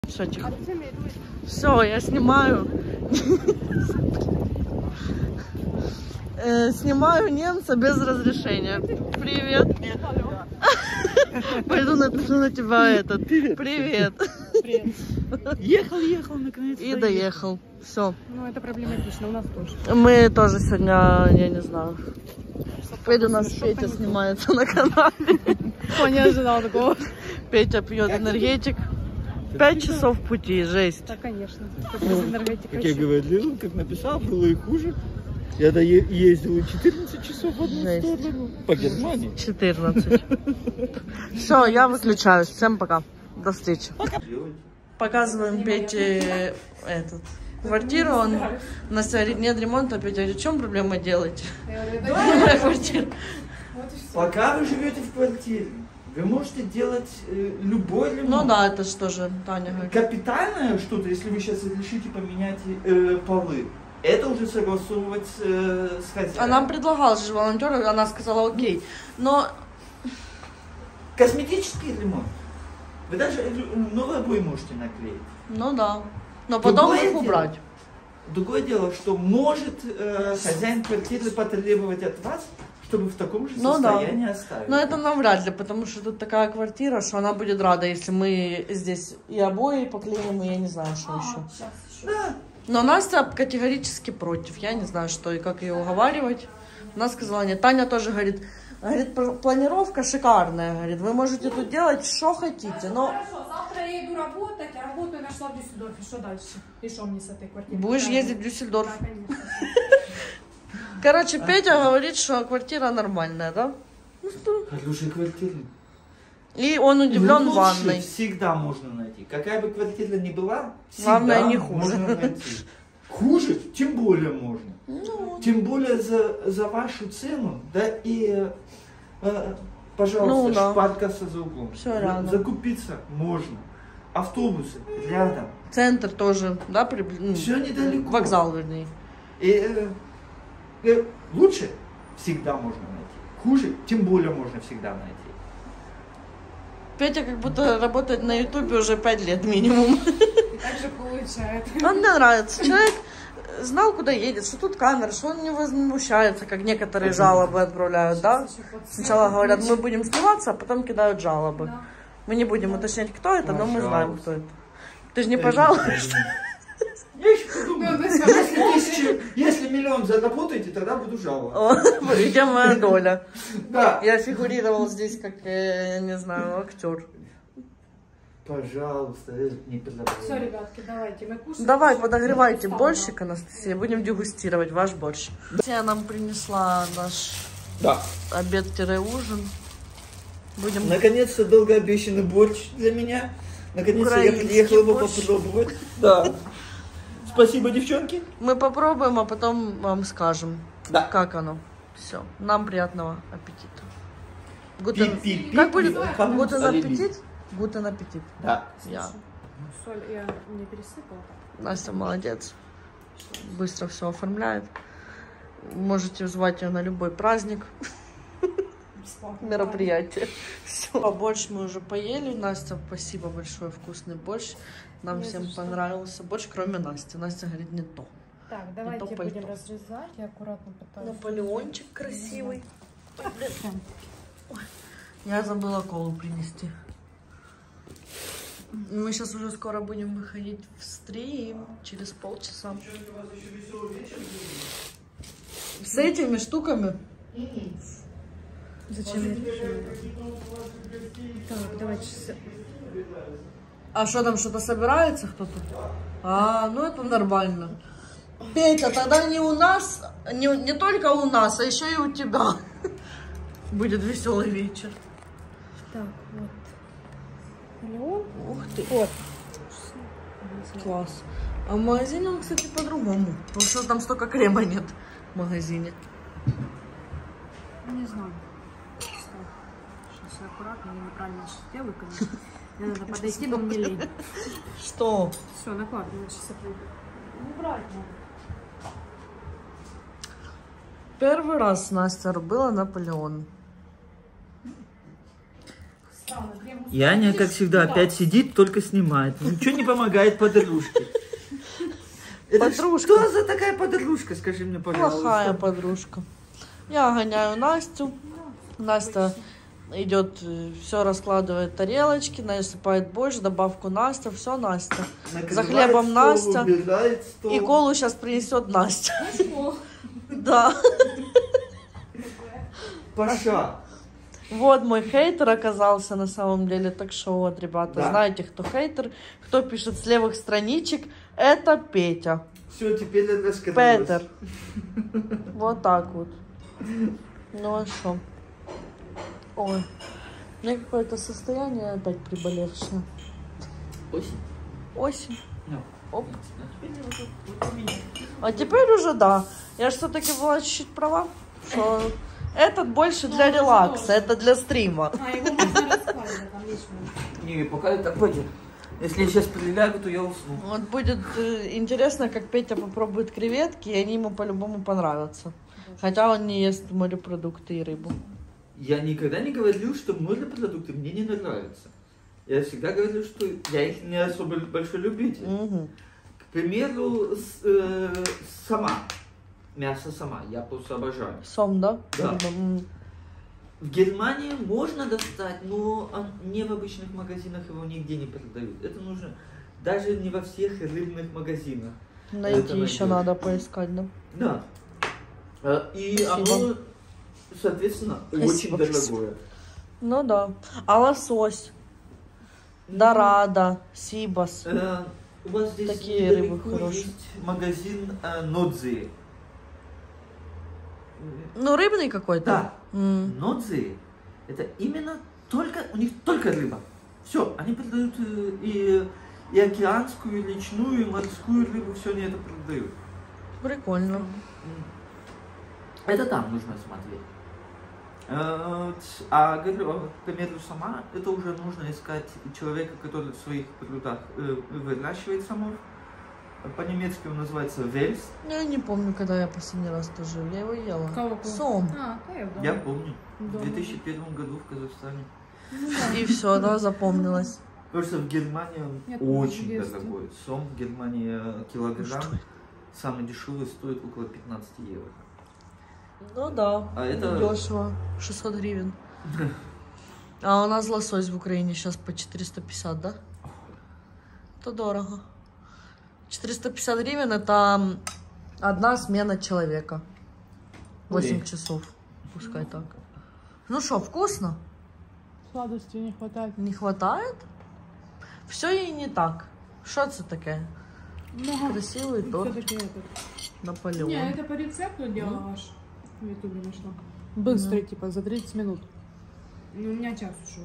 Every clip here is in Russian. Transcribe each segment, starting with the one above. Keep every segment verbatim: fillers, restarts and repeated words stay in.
Все, тихо. Все, я снимаю. Снимаю немца без разрешения. Привет. Пойду напишу на тебя этот. Привет. Привет. Ехал, ехал, наконец. И доехал. Все. Ну, это проблематично, у нас тоже. Мы тоже сегодня, я не знаю. Пойду, у нас Петя снимается на канале. Он не ожидал такого. Петя пьет энергетик. Пять часов пути, жесть. Да, конечно. Как я говорил, как написал, было и хуже. Я ездил четырнадцать часов в одну сторону. По Германии. четырнадцать. Все, я выключаюсь. Всем пока. До встречи. Показываем Пете этот, квартиру. Он на говорит, нет ремонта. Петя говорит, в чем проблема делать? Моя квартира. Пока вы живете в квартире, вы можете делать э, любой ремонт. Ну да, это что же, Таня говорит. Капитальное что-то, если вы сейчас решите поменять э, полы, это уже согласовывать э, с хозяином. А нам предлагал же волонтер, она сказала окей. Но... Косметический ремонт. Вы даже новые обои можете наклеить. Ну да. Но потом Другое их дело, убрать. Другое дело, что может э, хозяин квартиры потребовать от вас, чтобы в таком же ну, состоянии да. оставить. Но это навряд ли, потому что тут такая квартира, что она будет рада, если мы здесь и обои поклеим, и я не знаю, что еще. Да. Но Настя категорически против. Я не знаю, что и как ее уговаривать. Она сказала нет. Таня тоже говорит, говорит, планировка шикарная. Говорит, вы можете тут делать, что хотите, но... Хорошо, завтра я иду работать, а работу я нашла в Дюссельдорфе. Что дальше? И что мне с этой квартиры? Будешь ездить в Дюссельдорф? Да, конечно. Короче, Петя говорит, что квартира нормальная, да? Хорошая квартира. И он удивлен Лучше ванной. Всегда можно найти. Какая бы квартира ни была, главное, всегда не хуже. можно найти. Хуже, тем более можно. Ну, Тем более за, за вашу цену, да и, э, пожалуйста, ну, да. шпаркаса за углом. Все рядом. Закупиться можно. Автобусы рядом. Центр тоже, да? При... Все недалеко. Вокзал, вернее. И, э, э, лучше всегда можно найти. Хуже, тем более можно всегда найти. Петя как будто работает на ютубе уже пять лет минимум. Так же получается. Он мне нравится. Человек знал, куда едет, что тут камера, что он не возмущается, как некоторые жалобы отправляют, да? Сначала говорят, мы будем сниматься, а потом кидают жалобы. Да. Мы не будем уточнять, кто это, но мы знаем, кто это. Ты же не Да, пожалуешься? Я еще подумаю, если, если миллион заработаете, тогда буду жаловаться. Где моя доля? Да. Я фигурировал здесь как, я не знаю, актер. Пожалуйста, не подобрать. Все, ребятки, давайте, мы кушаем. Давай, подогревайте борщик, Анастасия, будем дегустировать ваш борщ. Анастасия нам принесла наш Да. обед-ужин. Будем... Наконец-то долгообещанный борщ для меня. Наконец-то я Украинский приехал его борщ. попробовать. Да. Спасибо, девчонки. Мы попробуем, а потом вам скажем, Да. как оно. Все. Нам приятного аппетита. Гутен... Пип-пип-пип. Как будет? Фан- Гутен алиби. аппетит? Гутен аппетит. Да. Я. Соль я не пересыпала. Настя молодец. Быстро все оформляет. Можете звать ее на любой праздник. Мероприятие. Все. Борщ мы уже поели. Настя, спасибо большое, вкусный борщ. Нам Не всем за что. понравился борщ, кроме Насти. Настя говорит, не то. Так, давайте то будем пальто. разрезать. Я аккуратно пытаюсь. Наполеончик красивый. Ой, я забыла колу принести. Мы сейчас уже скоро будем выходить в стрим. Через полчаса. С этими штуками. Зачем я решила? Так, давайте сейчас. А что там, что-то собирается кто-то? А, ну это нормально. Петя, тогда не у нас, не, не только у нас, а еще и у тебя будет веселый вечер. Так, вот. Миллион. Ух ты. Вот. Класс. А в магазине он, кстати, по-другому. Потому что там столько крема нет в магазине. Не знаю. Сейчас я аккуратно, я неправильно сейчас делаю, конечно. Мне надо подойти, но мне лень. Что? Все, накладываю, сейчас я приду. Ну, брать надо. Первый раз Настя робила Наполеон. И Аня, как всегда, опять сидит, только снимает. Ничего не помогает подружке. Это Подружка. что за такая подружка, скажи мне, пожалуйста? Плохая подружка. Я гоняю Настю. Настя идет, все раскладывает тарелочки, насыпает борщ, добавку Настя, все Настя. Накрывает За хлебом стол, Настя. убирает стол. И колу сейчас принесет Настя. Да. Паша. Вот мой хейтер оказался на самом деле. Так что вот, ребята, Да. знаете, кто хейтер, кто пишет с левых страничек, это Петя. Все, теперь это раскрылось. Петер. Вот так вот. Ну а что? Ой. У меня какое-то состояние опять приболевшее. Осень. Осень. Ну. Оп. А теперь уже да. Я же все-таки была чуть-чуть права, что этот больше для релакса, это для стрима. А, его можно раскладывать, там вечно. Не, пока это пойдет. Если я сейчас прилягу, то я усну. Вот будет э, интересно, как Петя попробует креветки, и они ему по-любому понравятся. Хотя он не ест морепродукты и рыбу. Я никогда не говорил, что морепродукты мне не нравятся. Я всегда говорил, что я их не особо большой любитель. Угу. К примеру, с, э, сама. Мясо сама. Я просто обожаю. Сом, да? Да. Рыба, м. В Германии можно достать, но он не в обычных магазинах его нигде не продают. Это нужно даже не во всех рыбных магазинах. Найти Это еще найдешь. надо поискать, да? Да. А, И Спасибо. оно, соответственно, Спасибо, очень спасибо. дорогое. Ну да. А лосось? Дорадо, сибас. Э, У вас здесь Такие недалеко рыбы хорошие. есть магазин э, Нодзи. Ну, рыбный какой-то? Да. М. Нодзи — это именно только, у них только рыба. Все, они продают э, и, и океанскую, и личную, и морскую рыбу, все они это продают. Прикольно. Это там нужно смотреть. Э, ц- А, говорю, к примеру, сама, это уже нужно искать человека, который в своих прудах э, выращивает самов. По-немецки он называется вельс. Я не помню, когда я последний раз тоже. Я его ела. Кого? Сом. А, да, я дома. Я помню, в Дома. две тысячи первом году в Казахстане. И все, да, запомнилось. Потому что в Германии он Я тоже в очень детстве. дорогой. Сом в Германии э, килограмм, самый дешевый, стоит около пятнадцать евро. Ну да, А это- дешево. шестьсот гривен. А у нас лосось в Украине сейчас по четыреста пятьдесят, да? Это дорого. четыреста пятьдесят гривен это одна смена человека. восемь Ой. часов. Пускай так. Ну что, вкусно? Сладости не хватает. Не хватает? Все и не так. Что это такое? Много. Красивый торт. Все-таки это. Наполеон. Не, это по рецепту делала ваш. В ютубе нашла. Быстрый, типа, за тридцать минут. Ну, у меня час ушел.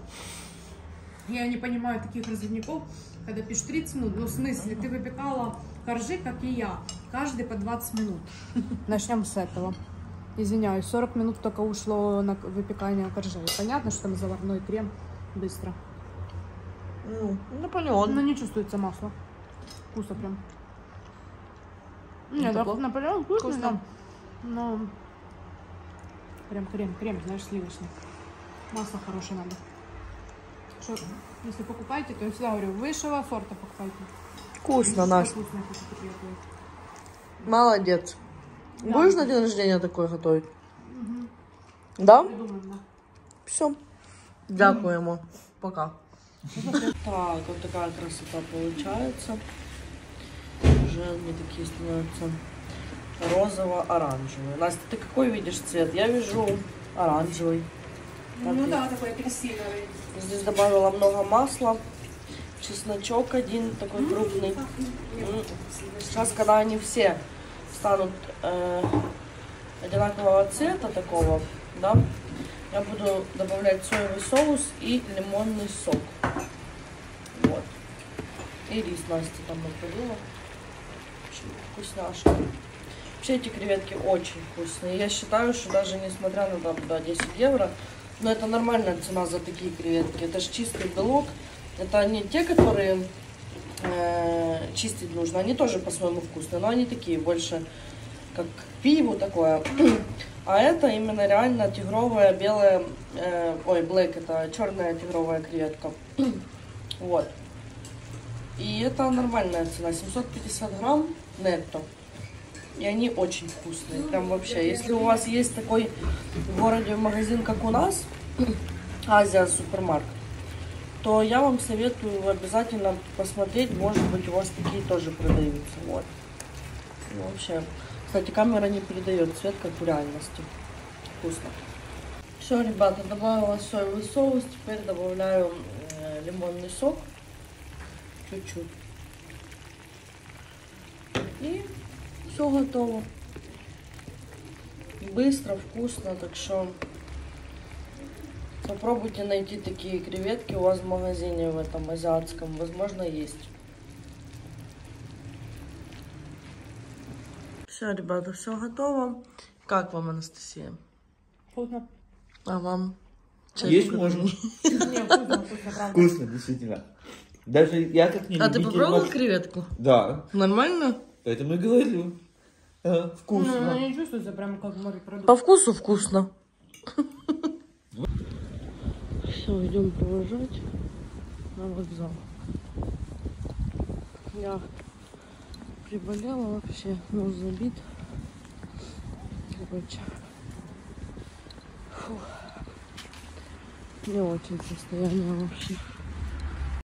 Я не понимаю таких разводников, когда пишешь тридцать минут. Ну, в смысле, ты выпекала коржи, как и я. Каждый по двадцать минут. Начнем с этого. Извиняюсь, сорок минут только ушло на выпекание коржей. Понятно, что там заварной крем. Быстро. Ну, Наполеон. Но не чувствуется масло. Вкусно прям. Ну, Нет, такой. Наполеон вкусный, Вкусно. да. Но прям крем, крем, знаешь, сливочный. Масло хорошее надо. Что, если покупаете, то я всегда говорю, высшего сорта покупайте. Вкусно, Настя. Вкусно, как это приятно. Молодец. Да. Будешь на день рождения такое готовить? Да? Придумаем, да. Все. Дякуємо. Пока. Так, вот такая красота получается. Уже они такие становятся розово-оранжевые. Настя, ты какой видишь цвет? Я вижу оранжевый. Ну Так, да, такой красивый. Здесь добавила много масла. Чесночок один такой крупный. М. Сейчас, когда они все станут э, одинакового цвета такого, да, я буду добавлять соевый соус и лимонный сок. Вот. И рис Настя там находила. Вкусняшка. Вообще эти креветки очень вкусные. Я считаю, что даже несмотря на там, да, десять евро, но это нормальная цена за такие креветки. Это же чистый белок. Это не те, которые э, чистить нужно. Они тоже по-своему вкусные, но они такие больше как к пиву такое. А это именно реально тигровая белая, э, ой, блэк, это черная тигровая креветка. Вот. И это нормальная цена, семьсот пятьдесят грамм нетто. И они очень вкусные, прям вообще. Если у вас есть такой в городе магазин, как у нас, Азия супермаркет, то я вам советую обязательно посмотреть, может быть, у вас такие тоже продаются. Вот. И вообще, кстати, камера не передает цвет, как в реальности. Вкусно. Все, ребята, добавила соевый соус, теперь добавляю э, лимонный сок. Чуть-чуть. И все готово. Быстро, вкусно, так что попробуйте найти такие креветки у вас в магазине, в этом азиатском, возможно, есть. Все, ребята, все готово. Как вам, Анастасия? Вкусно. А вам? Есть можно. Не, вкусно, вкусно, правда. Вкусно, действительно. Даже я как не А ты любитель попробовал маш- креветку? Да, Нормально? поэтому и говорю. А, Ну, вкусно. она не чувствуется прям как морепродукт. По вкусу вкусно. Все, идем провожать на вокзал. Я приболела вообще, нос забит. Короче. Фу. Не очень состояние вообще.